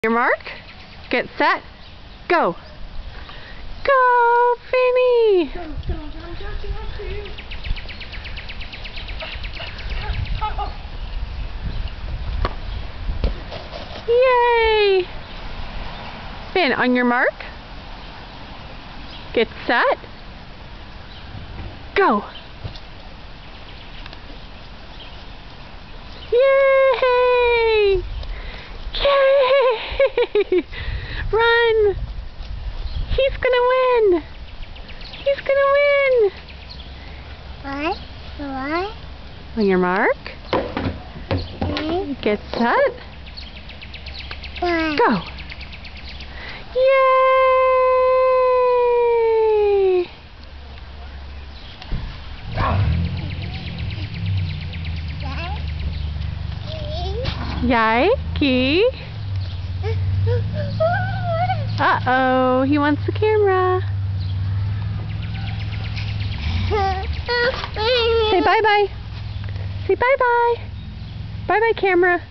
Your mark, get set, go. Go, Finny. Go. Yay. Finn, on your mark, get set, go. Yay. Yay! Run! He's gonna win! He's gonna win! What? On your mark, Okay. get set, What? go! Yay! Yikey! Uh-oh, he wants the camera. Say bye-bye. Say bye-bye. Bye-bye, camera.